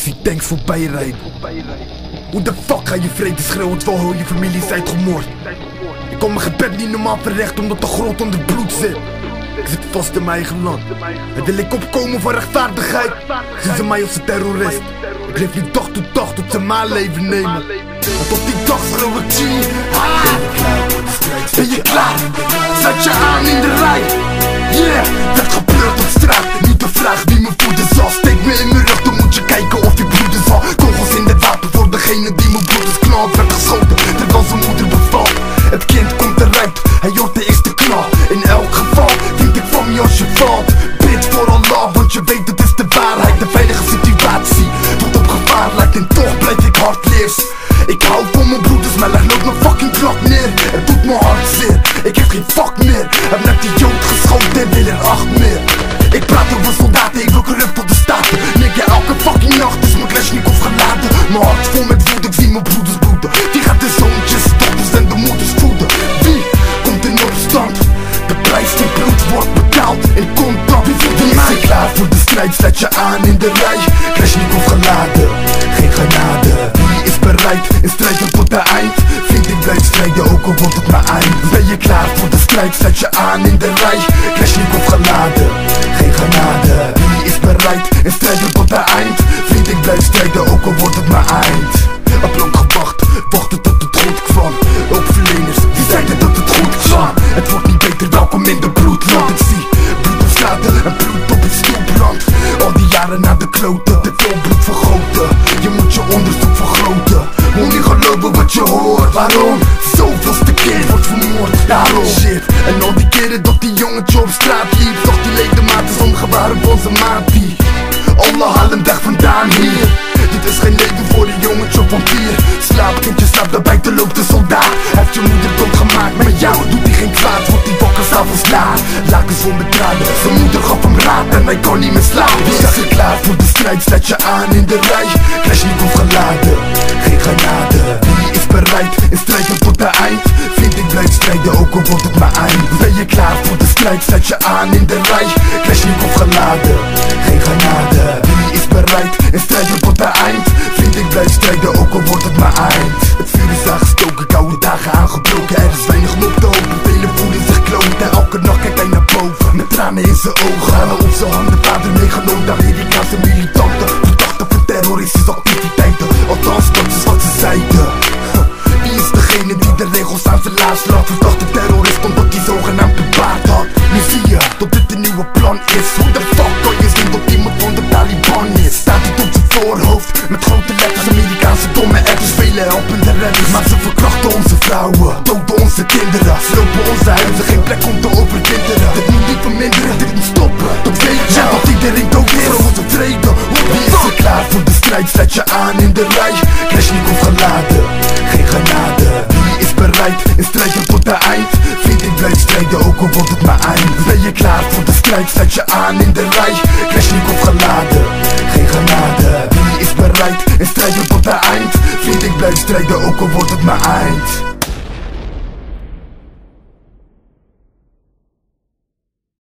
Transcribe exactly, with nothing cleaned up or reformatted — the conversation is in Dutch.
zie tanks voorbij rijden. Hoe de fuck ga je vrede schreeuwen terwijl heel je familie is uitgemoord? Ik kon mijn gebed niet normaal verrechten omdat de grond onder bloed zit. Ik zit vast in mijn eigen land en wil ik opkomen voor rechtvaardigheid. Zien ze mij als een terrorist. Ik leef nu dag tot dag tot ze mijn leven nemen. Want op die dag schreeuw ik zie. Ben je klaar? Zet je aan in de rij. Yeah, werd gepleurd op straat. Nu de vraag wie mijn voeten zal. Steek me in mijn rug, dan moet je kijken of je bloeden zal. Kogels in het wapen voor degene die mijn bloed is knalt. Werd geschoten terwijl zijn moeder bevalt. Het kind komt eruit, hij hoort de eerste knal. In elk geval denk ik van je als je valt. Bid voor Allah, want je weet het is de waarheid. De veilige situatie tot op gevaar lijkt en toch blijf ik hardleers. Ik hou van mijn broeders, maar leg nooit mijn fucking klok neer. Het doet me hart zeer, ik heb geen fuck meer. Heb net die jood geschoten en wil er acht meer. Ik praat over soldaten, ik wil corrupt tot de staten. Nigga, elke fucking nacht is mijn Kalashnikov Geladen. Mijn hart vol met woede, ik zie mijn broeders bloeden. Die gaat de zoontjes, dochters en de moeders voeden. Wie komt in opstand? De prijs die bloed wordt betaald in contant. Wie is er klaar voor de strijd? Zet je aan in de rij. Kalashnikov Geladen, geen genade. Wie is bereid in strijden tot de eind? Vind ik blijf strijden ook al wordt het mijn eind. Ben je klaar voor de strijd? Zet je aan in de rij. Kalashnikov Geladen, geen genade. Wie is bereid in strijden tot de eind? Vind ik blijf strijden ook al wordt het mijn eind. Heb lang gewacht, wachten tot het goed kwam. Hulpverleners, die zeiden dat het goed kwam. Het wordt niet beter, welkom in de bloedland. Ik zie bloed op straten en bloed op het stoelbrand. Al die jaren naar de kloten, te veel bloed vergoten. Je moet je onderzoek vergroten. Moet niet geloven wat je hoort. Waarom? Zoveelste kind wordt vermoord. Daarom shit. En al die keren dat die jongetje op straat liep. Toch die ledemaat is omgewaren van zijn maatie. Allah haal hem weg vandaan hier. Dit is geen leven voor een jongetje of vampier. Slaap kindje, slaap daarbij te loopt de soldaat. Heeft je moeder doodgemaakt, maar jou doet hij geen kwaad. Wordt die wakker s'avonds laat. Lakens vol met tranen, zijn moeder gaf hem raad en hij kon niet meer slapen. Wie is er klaar voor de strijd? Zet je aan in de rij. Kalashnikov Geladen, geen genade. Wie is bereid in strijden tot de eind? Vind ik blijf strijden ook al wordt het mijn eind. Ben je klaar voor de strijd? Zet je aan in de rij. Kalashnikov Geladen, geen genade. Wie is bereid in strijden tot de eind? Vind ik blijf strijden ook al wordt het mijn eind. Het vuur is aangestoken, koude dagen aangebroken. Er is weinig op te hopen, velen voelen zich kloot. En elke nacht kijkt hij naar boven, met tranen in zijn ogen. Halen op zijn handen, vader meegenomen, Amerikaanse militanten. Verdachten van terroristische activiteiten, althans dat is wat ze zeiden. Wie is degene die de regels aan zijn laars laat? Verdachte terrorist omdat hij zogenaamd een baard had. Nu zie je dat dit een nieuwe plan is. Hoe de fuck kan je zien dat iemand van de Taliban is? Staat het op zijn voorhoofd met grote letters, Amerikaanse domme appers. Vele helpende redders, maar ze verkrachten onze vrouwen, doden onze kinderen, slopen onze huizen, geen plek om te overwinteren. Dit moet niet verminderen, dit moet stoppen. Dat weet je, want iedereen dood is voor onze vrede. Wie is er klaar voor de strijd? Zet je aan in de rij. Kalashnikov Geladen, geen genade. Wie is bereid in strijden tot de eind? Vind ik blijf strijden ook al wordt het mijn eind. Ben je klaar voor de strijd? Zet je aan in de rij. Kalashnikov Geladen, geen genade. Wie is bereid in strijden tot de eind? Vind ik blijf strijden ook al wordt het mijn eind.